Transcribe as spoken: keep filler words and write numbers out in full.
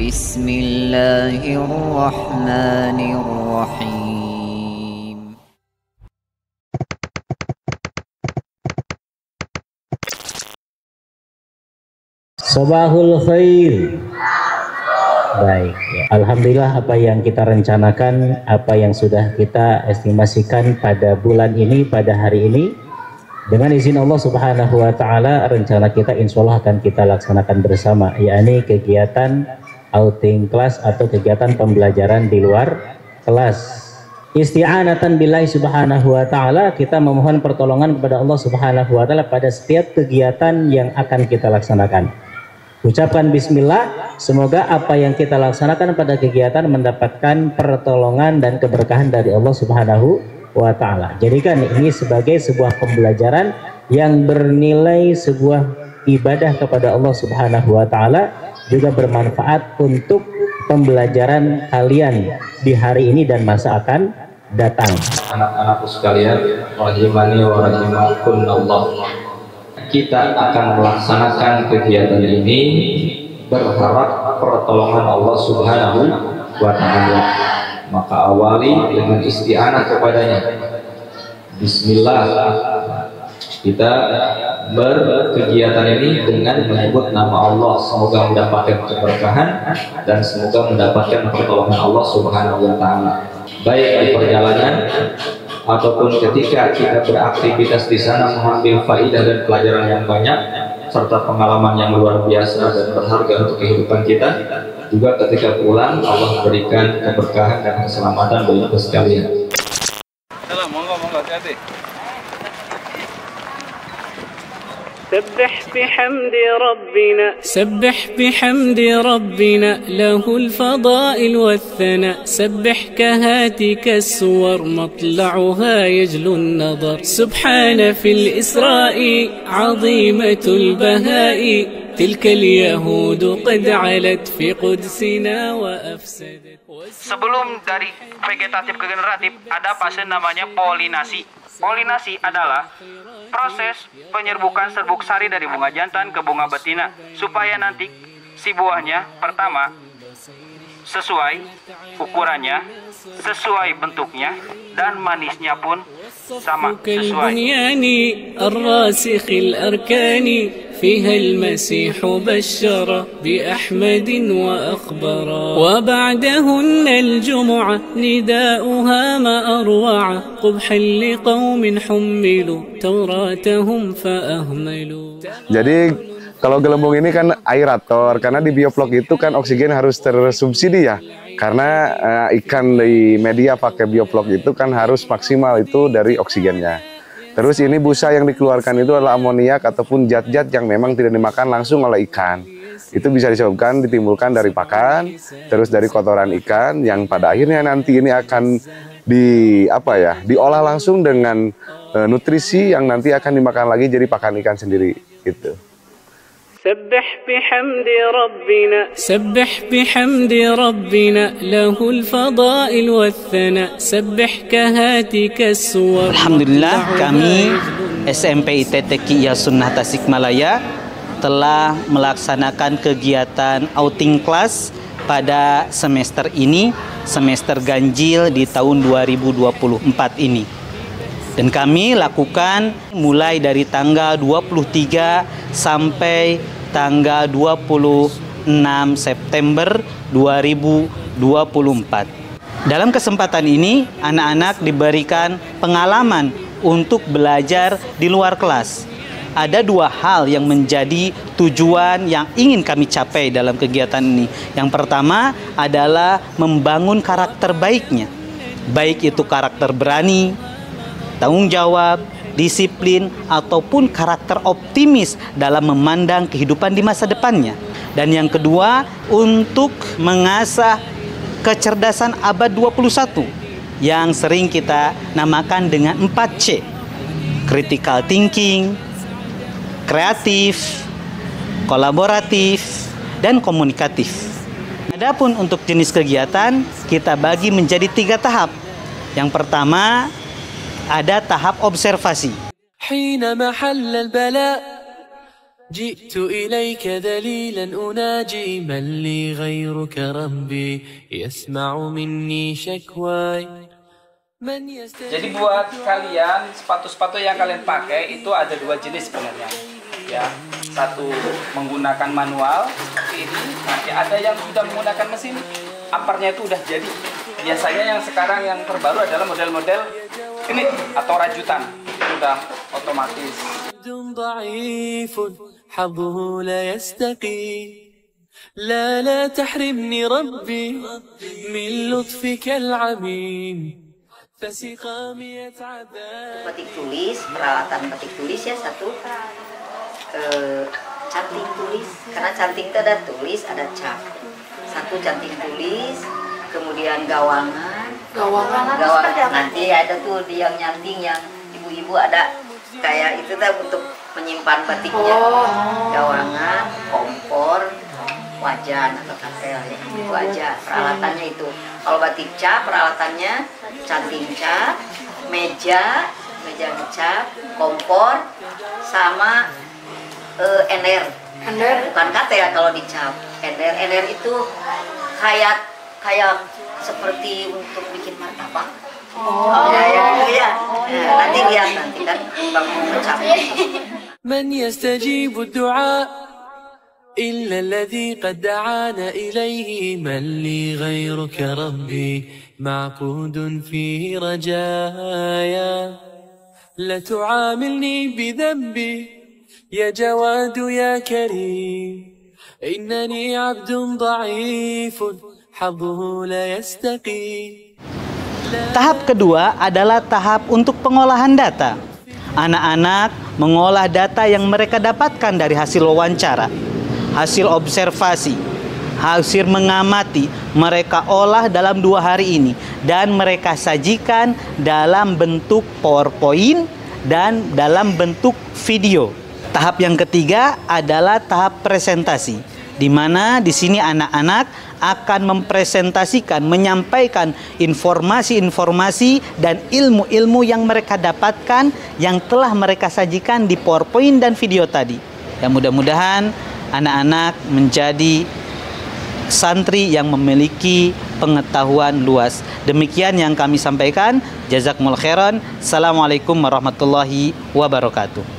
Bismillahirrahmanirrahim. Sabahul khair. Baik, ya. Alhamdulillah apa yang kita rencanakan, apa yang sudah kita estimasikan pada bulan ini, pada hari ini, dengan izin Allah Subhanahu wa Ta'ala, rencana kita insya Allah akan kita laksanakan bersama, yakni kegiatan outing kelas atau kegiatan pembelajaran di luar kelas. Isti'anatan billahi Subhanahu wa Ta'ala, kita memohon pertolongan kepada Allah Subhanahu wa Ta'ala pada setiap kegiatan yang akan kita laksanakan. Ucapkan bismillah, semoga apa yang kita laksanakan pada kegiatan mendapatkan pertolongan dan keberkahan dari Allah Subhanahu wa Ta'ala. Jadikan ini sebagai sebuah pembelajaran yang bernilai sebuah ibadah kepada Allah Subhanahu wa Ta'ala, juga bermanfaat untuk pembelajaran kalian di hari ini dan masa akan datang. Anak-anakku sekalian, rahimani wa rahimakumullah. Kita akan melaksanakan kegiatan ini berharap pertolongan Allah Subhanahu wa Ta'ala. Maka awali dengan isti'anah kepadanya. Bismillah. Kita berkegiatan ini dengan menyebut nama Allah, semoga mendapatkan keberkahan dan semoga mendapatkan pertolongan Allah Subhanahu wa Ta'ala, baik di perjalanan ataupun ketika kita beraktivitas di sana, mengambil faidah dan pelajaran yang banyak serta pengalaman yang luar biasa dan berharga untuk kehidupan kita. Juga ketika pulang, Allah berikan keberkahan dan keselamatan bagi kita sekalian. Monggo, monggo, hati-hati. سبح بحمد ربنا سبح بحمد ربنا له الفضائل والثناء سبح كهاتك السور مطلعها يجلو النظر سبحان في الإسراء عظيمة البهاء تلك اليهود قد علت في قدسنا وأفسدت. Sebelum dari vegetatif ke generatif ada fase namanya polinasi. Polinasi adalah proses penyerbukan serbuk sari dari bunga jantan ke bunga betina supaya nanti si buahnya pertama sesuai ukurannya, sesuai bentuknya, dan manisnya pun sama sesuai. فيها المسيح بشر بأحمد وأخبرا وبعدهن الجمعة نداؤها ما أروع قبحا لقوم حملوا توراتهم فأهملوا. Jadi kalau gelembung ini kan aerator, karena di bioflok itu kan oksigen harus tersubsidi ya. Karena uh, ikan di media pakai bioflok itu kan harus maksimal itu dari oksigennya. Terus ini busa yang dikeluarkan itu adalah amoniak ataupun zat-zat yang memang tidak dimakan langsung oleh ikan. Itu bisa disebabkan ditimbulkan dari pakan, terus dari kotoran ikan yang pada akhirnya nanti ini akan di apa ya, diolah langsung dengan e, nutrisi yang nanti akan dimakan lagi jadi pakan ikan sendiri gitu. سبح بحمد ربنا سبح بحمد ربنا له الفضائل والثناء سبح كهاتك السور. Alhamdulillah, kami S M P I T Taqiyah Sunnah Tasikmalaya telah melaksanakan kegiatan outing class pada semester ini, semester ganjil di tahun dua ribu dua puluh empat ini. Dan kami lakukan mulai dari tanggal dua puluh tiga sampai tanggal dua puluh enam September dua ribu dua puluh empat. Dalam kesempatan ini, anak-anak diberikan pengalaman untuk belajar di luar kelas. Ada dua hal yang menjadi tujuan yang ingin kami capai dalam kegiatan ini. Yang pertama adalah membangun karakter baiknya. Baik itu karakter berani, tanggung jawab, disiplin, ataupun karakter optimis dalam memandang kehidupan di masa depannya. Dan yang kedua, untuk mengasah kecerdasan abad dua puluh satu yang sering kita namakan dengan empat C. Critical thinking, kreatif, kolaboratif, dan komunikatif. Adapun untuk jenis kegiatan, kita bagi menjadi tiga tahap. Yang pertama, ada tahap observasi. جئت إليك ذليلا أناجي من لي غيرك ربي يسمع مني شكواي. Jadi buat kalian, sepatu-sepatu yang kalian pakai itu ada dua jenis sebenarnya. Ya, satu menggunakan manual seperti ini. Nanti ada yang sudah menggunakan mesin, ampernya itu udah jadi. Biasanya yang sekarang yang terbaru adalah model-model ini atau rajutan, sudah otomatis. لا لا تحرمني ربي من لطفك العميم. Petik tulis, peralatan petik tulis ya satu, eh, canting tulis, karena canting itu ada tulis, ada cap. Satu canting tulis, kemudian gawangan, gawangan, gawangan. Nanti ada tuh di yang nyanting yang ibu-ibu ada kayak itu tuh untuk menyimpan batiknya, gawangan, kompor, wajan atau katel ya, itu aja peralatannya itu. Kalau batik cap peralatannya canting cap, meja, meja cap, kompor, sama uh, ender. Ender bukan katel kalau dicap. Ender, ender itu kayak kayak seperti untuk bikin martabak. Oh, ya, ya, ya. Nah, nanti lihat nanti kan bang mencap. Man yastajibu du'a إلا الذي قد دعانا إليه من لي غيرك ربي معقود فيه رجايا. لا تعاملني بذنبي يا جواد يا كريم إنني عبد ضعيف حظه لا يستقيم. Tahap kedua adalah tahap untuk pengolahan data. Anak-anak mengolah data yang mereka dapatkan dari hasil wawancara, hasil observasi, hasil mengamati, mereka olah dalam dua hari ini dan mereka sajikan dalam bentuk PowerPoint dan dalam bentuk video. Tahap yang ketiga adalah tahap presentasi, di mana di sini anak-anak akan mempresentasikan, menyampaikan informasi-informasi dan ilmu-ilmu yang mereka dapatkan yang telah mereka sajikan di PowerPoint dan video tadi. Ya, mudah-mudahan anak-anak menjadi santri yang memiliki pengetahuan luas. Demikian yang kami sampaikan. Jazakumullah khairan. Assalamualaikum warahmatullahi wabarakatuh.